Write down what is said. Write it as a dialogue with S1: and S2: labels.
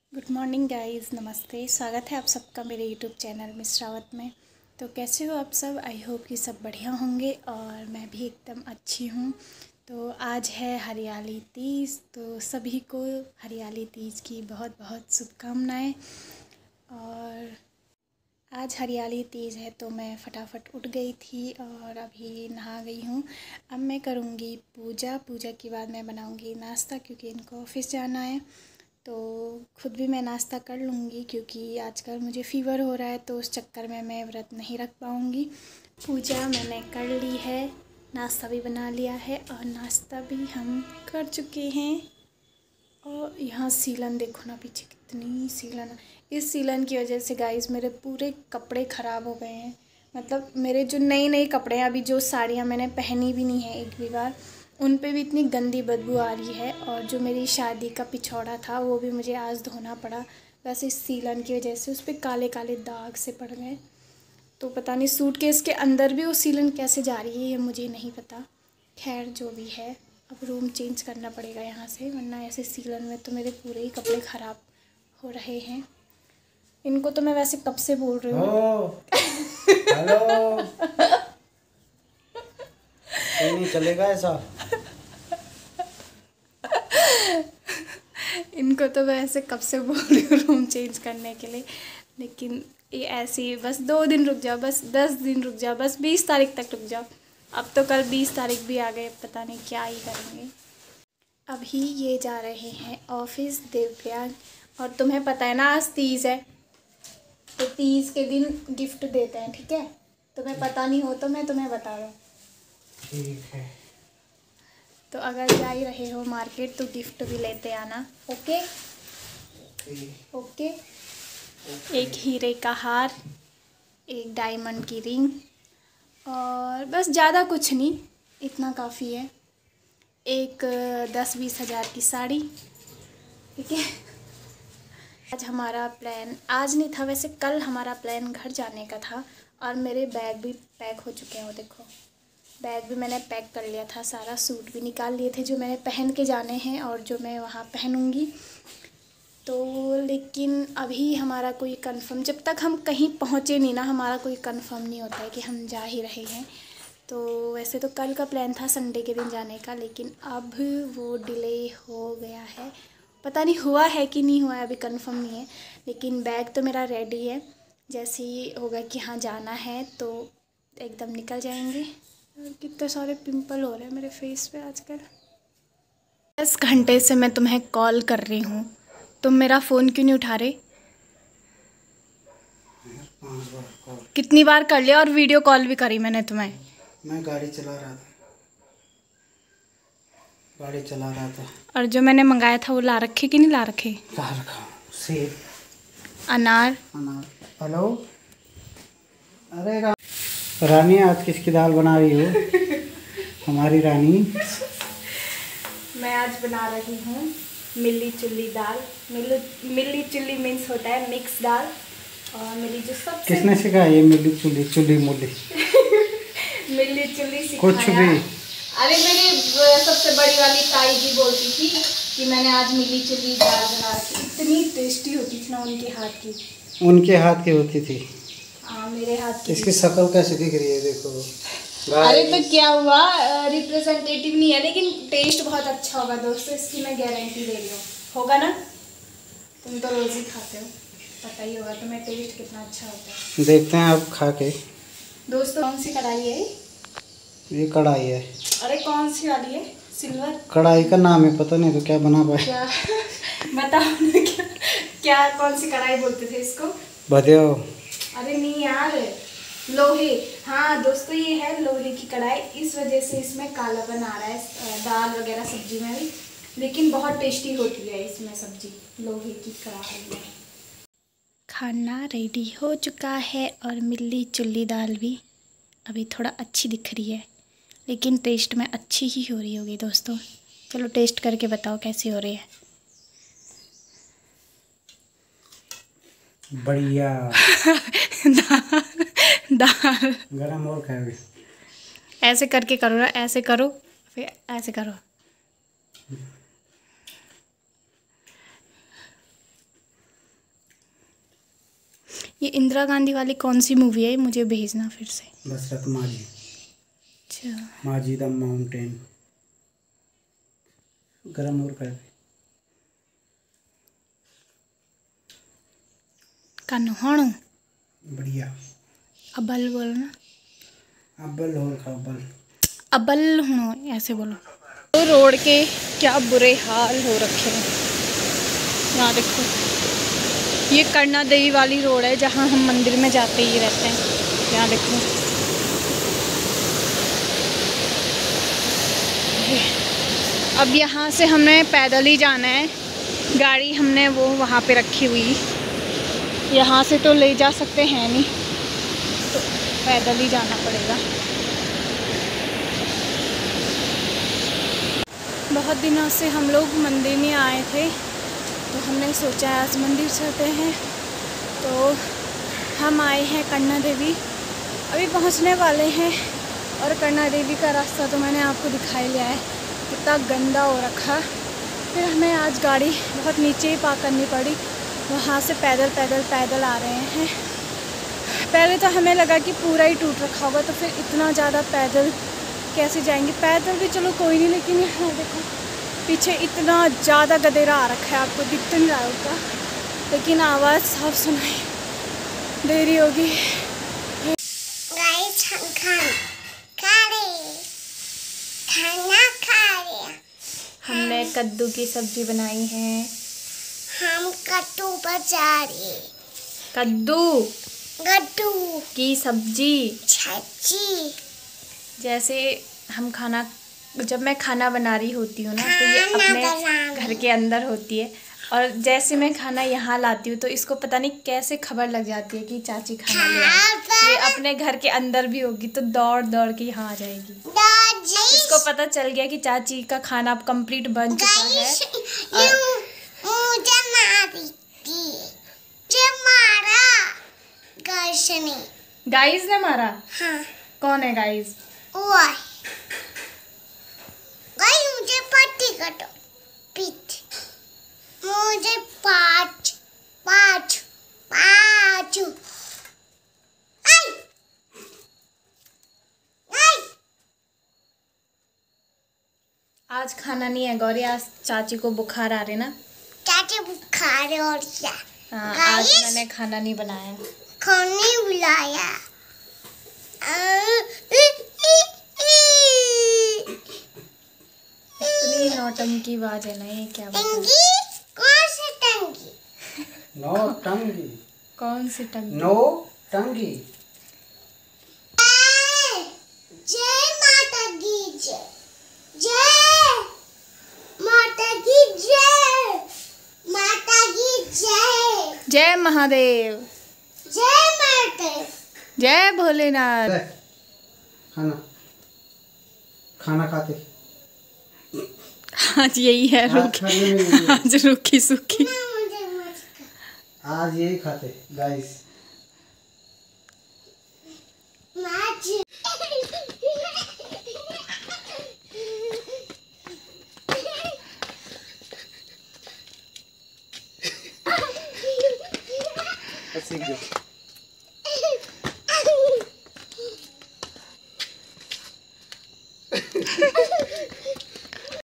S1: Good morning guys, नमस्ते। स्वागत है आप सबका मेरे यूट्यूब चैनल मिस रावत में। तो कैसे हो आप सब? आई होप कि सब बढ़िया होंगे और मैं भी एकदम अच्छी हूँ। तो आज है हरियाली तीज, तो सभी को हरियाली तीज की बहुत बहुत शुभकामनाएं। और आज हरियाली तीज है तो मैं फटाफट उठ गई थी और अभी नहा गई हूँ। अब मैं करूँगी पूजा के बाद मैं बनाऊँगी नाश्ता, क्योंकि इनको ऑफिस जाना है। तो खुद भी मैं नाश्ता कर लूँगी, क्योंकि आजकल मुझे फ़ीवर हो रहा है, तो उस चक्कर में मैं व्रत नहीं रख पाऊँगी। पूजा मैंने कर ली है, नाश्ता भी बना लिया है और नाश्ता भी हम कर चुके हैं। और यहाँ सीलन देखो ना, पीछे कितनी सीलन है। इस सीलन की वजह से गाइस मेरे पूरे कपड़े ख़राब हो गए हैं। मतलब मेरे जो नए कपड़े हैं, अभी जो साड़ियाँ मैंने पहनी भी नहीं है एक भी बार, उन पे भी इतनी गंदी बदबू आ रही है। और जो मेरी शादी का पिछौड़ा था वो भी मुझे आज धोना पड़ा, बस इस सीलन की वजह से। उस पर काले काले दाग से पड़ गए। तो पता नहीं सूटकेस के अंदर भी वो सीलन कैसे जा रही है, ये मुझे नहीं पता। खैर जो भी है, अब रूम चेंज करना पड़ेगा यहाँ से, वरना ऐसे सीलन में तो मेरे पूरे ही कपड़े ख़राब हो रहे हैं। इनको तो मैं वैसे कब से बोल रही हूँ।
S2: हेलो। नहीं चलेगा ऐसा।
S1: इनको तो मैं ऐसे कब से बोल रही हूँ रूम चेंज करने के लिए, लेकिन ये ऐसे ही बस 2 दिन रुक जाओ, बस 10 दिन रुक जाओ, बस 20 तारीख तक रुक जाओ। अब तो कल 20 तारीख भी आ गए, पता नहीं क्या ही करेंगे। अभी ये जा रहे हैं ऑफिस देवप्रयाग। और तुम्हें पता है ना आज तीज है, तो तीज के दिन गिफ्ट देते हैं, ठीक है? तुम्हें पता नहीं हो तो मैं तुम्हें बता दूँ।
S2: ठीक है।
S1: तो अगर जा ही रहे हो मार्केट तो गिफ्ट भी लेते आना। Okay okay. एक हीरे का हार, एक डायमंड की रिंग, और बस ज़्यादा कुछ नहीं, इतना काफ़ी है। एक 10-20 हज़ार की साड़ी, ठीक है? आज हमारा प्लान, आज नहीं था वैसे, कल हमारा प्लान घर जाने का था। और मेरे बैग भी पैक हो चुके हैं, वो देखो। बैग भी मैंने पैक कर लिया था सारा, सूट भी निकाल लिए थे जो मैंने पहन के जाने हैं और जो मैं वहाँ पहनूँगी। तो लेकिन अभी हमारा कोई कंफर्म, जब तक हम कहीं पहुँचे नहीं ना, हमारा कोई कंफर्म नहीं होता है कि हम जा ही रहे हैं। तो वैसे तो कल का प्लान था संडे के दिन जाने का, लेकिन अब वो डिले हो गया है। पता नहीं हुआ है कि नहीं हुआ है, अभी कंफर्म नहीं है। लेकिन बैग तो मेरा रेडी है, जैसे ही होगा कि हाँ जाना है तो एकदम निकल जाएंगे। और कितने सारे पिंपल हो रहे हैं मेरे फेस पे आजकल। 10 घंटे से मैं तुम्हें कॉल कर रही हूँ, तुम मेरा फ़ोन क्यों नहीं उठा रहे?
S2: 5 बार कॉल।
S1: कितनी बार कर लिया, और वीडियो कॉल भी करी मैंने तुम्हें।
S2: मैं गाड़ी चला रहा था।
S1: और जो मैंने मंगाया था वो ला रखे कि नहीं ला रखे?
S2: ला रखा। सेब,
S1: अनार।
S2: हेलो। अरे रानी, आज किसकी दाल बना रही हो? हमारी रानी।
S1: मैं आज बना रही हूँ मिली चुल्ली दाल। मिली चुल्ली मीन्स होता है मिक्स दाल। और मेरी जो सबसे
S2: किसने सिखाया ये मिली चुल्ली मूली?
S1: मिली चुल्ली
S2: कुछ
S1: सिखाया,
S2: भी।
S1: अरे मेरी सबसे बड़ी वाली ताई जी बोलती थी कि मैंने आज मिली चुल्ली दाल बना रखी। इतनी टेस्टी होती थी ना उनके हाथ की।
S2: उनके हाथ की होती थी?
S1: हाँ, मेरे हाथ की।
S2: इसकी शक्ल कैसे दिख रही है, देखो।
S1: अरे तो क्या हुआ, रिप्रेजेंटेटिव नहीं है, लेकिन टेस्ट बहुत अच्छा होगा दोस्तों, इसकी मैं गारंटी दे रही हूँ। होगा ना? तुम तो रोज़ ही खाते हो, पता ही होगा तुम्हें टेस्ट कितना अच्छा होता है।
S2: देखते हैं अब खा के।
S1: दोस्तों कौन सी कढ़ाई है?
S2: ये कढ़ाई है।
S1: अरे कौन सी वाली है? सिल्वर?
S2: कढ़ाई का नाम है, पता नहीं तो क्या बना पाए।
S1: क्या बताओ ना, क्या कौन सी कढ़ाई बोलते थे इसको?
S2: बताओ।
S1: अरे नहीं यार, लोहे। हाँ दोस्तों, ये है लोहे की कढ़ाई, इस वजह से इसमें कालापन आ रहा है दाल वगैरह सब्जी में भी। लेकिन बहुत टेस्टी होती है इसमें सब्जी, लोहे की कढ़ाई में। खाना रेडी हो चुका है और मिली चुल्ली दाल भी अभी थोड़ा अच्छी दिख रही है, लेकिन टेस्ट में अच्छी ही हो रही होगी दोस्तों। चलो टेस्ट करके बताओ कैसी हो रही है।
S2: बढ़िया।
S1: दाल
S2: गरम और खाओगे?
S1: ऐसे करके करो ना, ऐसे करो, फिर ऐसे करो। ये इंदिरा गांधी वाली कौन सी मूवी है? मुझे भेजना फिर से।
S2: दशरथ माझी।
S1: अच्छा,
S2: माझी द माउंटेन। गरम और कर
S1: कन्हण
S2: बढ़िया।
S1: अबल बोलो ना,
S2: अब्बल और खब्बल।
S1: अबल हूँ ऐसे बोलो। तो रोड के क्या बुरे हाल हो रखे हैं। यहाँ देखो, ये करना देवी वाली रोड है जहाँ हम मंदिर में जाते ही रहते हैं। यहाँ देखो, अब यहाँ से हमने पैदल ही जाना है। गाड़ी हमने वो वहाँ पे रखी हुई, यहाँ से तो ले जा सकते हैं नहीं, तो पैदल ही जाना पड़ेगा। बहुत दिनों से हम लोग मंदिर नहीं आए थे, तो हमने सोचा आज मंदिर चलते हैं। तो हम आए हैं करना देवी, अभी पहुंचने वाले हैं। और करना देवी का रास्ता तो मैंने आपको दिखाई लिया है, कितना गंदा हो रखा। फिर हमें आज गाड़ी बहुत नीचे ही पार्क करनी पड़ी, वहाँ से पैदल आ रहे हैं। पहले तो हमें लगा कि पूरा ही टूट रखा होगा, तो फिर इतना ज़्यादा पैदल कैसे जाएंगे। पैदल भी चलो कोई नहीं, लेकिन यहाँ देखो पीछे इतना ज़्यादा गधेरा आ रखा है, आपको दिख तो नहीं रहा होगा, लेकिन आवाज़ साफ सुनाई दे रही होगी। हमने कद्दू की सब्जी बनाई है।
S3: हम कद्दू बजा रहे।
S1: कद्दू की सब्जी। जैसे हम जब मैं खाना बना रही होती हूँ ना, तो ये अपने घर के अंदर होती है, और जैसे मैं खाना यहाँ लाती हूँ तो इसको पता नहीं कैसे खबर लग जाती है कि चाची खाना ले आई। ये अपने घर के अंदर भी होगी तो दौड़ दौड़ के यहाँ आ जाएगी। इसको पता चल गया कि चाची का खाना अब कंप्लीट बन चुका है। गाइस ने मारा?
S3: हाँ।
S1: कौन है गाइस?
S3: मुझे पट्टी कटो पीठ। मुझे पाँच।
S1: आज खाना नहीं है गौरी, आज चाची को बुखार आ रहे ना।
S3: चाची बुखार और क्या?
S1: हाँ, आज मैंने खाना नहीं बनाया,
S3: खाने बुलाया।
S1: इतनी नौटंकी आवाज है ना, ये क्या
S3: टंगी? कौन सी टंगी?
S2: नो टंगी।
S1: कौन सी टंकी?
S2: नो टंगी।
S3: जय माता की जय। जय माता की जय। माता की जय।
S1: जय महादेव।
S3: जय महादेव।
S1: जय भोलेनाथ।
S2: खाना खाते
S1: आज यही है, आज रूखी सूखी।
S2: आज यही खाते गाइस। सीख गए।